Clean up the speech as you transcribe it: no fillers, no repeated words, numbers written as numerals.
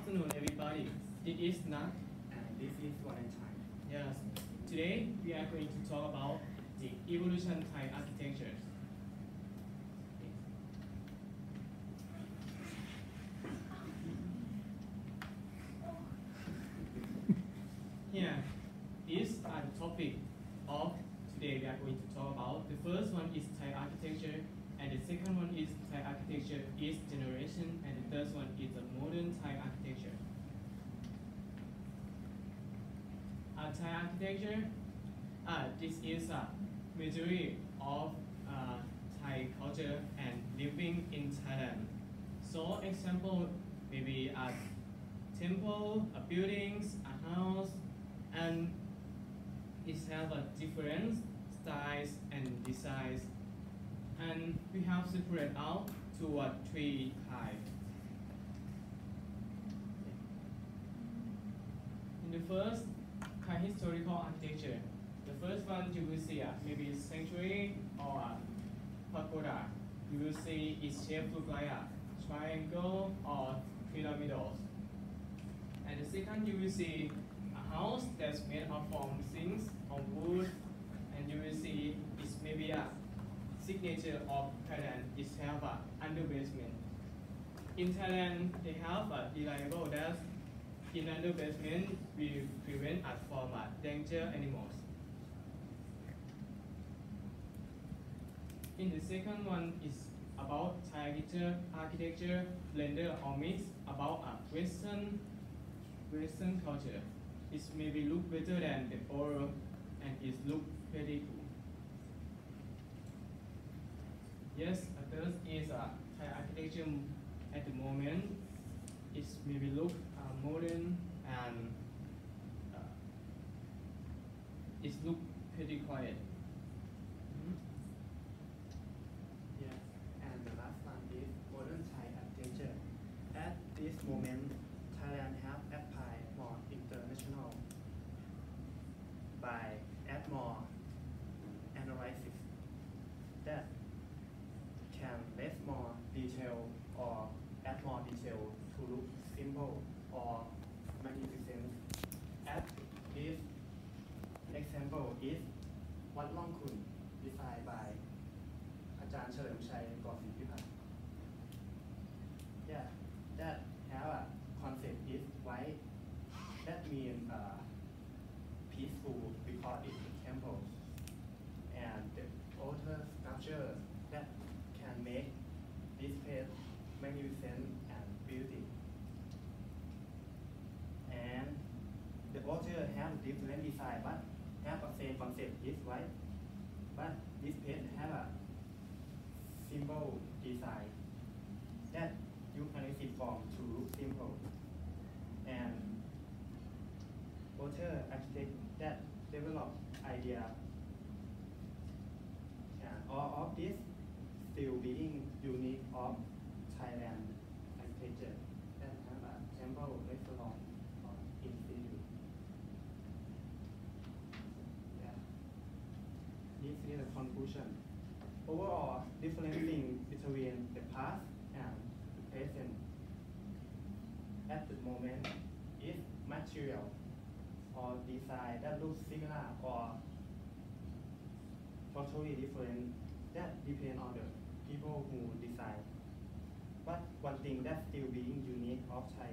afternoon, everybody. It is Nat. And this is Valentine. Yes. Today we are going to talk about the evolution Thai architectures. Here, these are the topic of today we are going to talk about. The first one is Thai architecture, and the second one is Thai architecture is generation, and the third one is the modern Thai architecture. Thai architecture, this is a majority of Thai culture and living in Thailand. So example, maybe a temple, a buildings, a house, and it have a different styles and designs. And we have separate out to three types. In the first, Thai historical architecture. The first one you will see maybe sanctuary or pagoda. You will see its shape look like a triangle or pyramids. And the second, you will see a house that's made up from things of wood, and you will see it's maybe a signature of Thailand is have a under basement. In Thailand, they have a reliable that in under basement will prevent us from danger animals. In the second one is about Thai architecture blender or mix about a Western culture. It maybe look better than the old and it look pretty cool. Yes, third is Thai architecture at the moment. It maybe look modern and it look pretty quiet. Yes, and the last one is modern Thai architecture. At this moment, Thailand have applied more international by add more analysis that can less more detail or add more detail to look simple or magnificent. At this example is วัดล่องขุ่น designed by อาจารย์เฉลิมชัย ก่อศรีพิพัฒน์ Yeah, that have a concept is white. That means peaceful because it's a temple. And the outer sculpture that can make this place magnificent and beauty. And the author have different design but have a same concept is white. But this place have a simple design that you can see form to look simple. And author architect that develop idea. And all of this still being unique of Thailand architecture that have a temple, restaurant, or institute. Yeah. This is the conclusion. Overall, differentiating between the past and the present at the moment is material or design that looks similar or totally different. That depends on the people who design. But one thing that still being unique of Thailand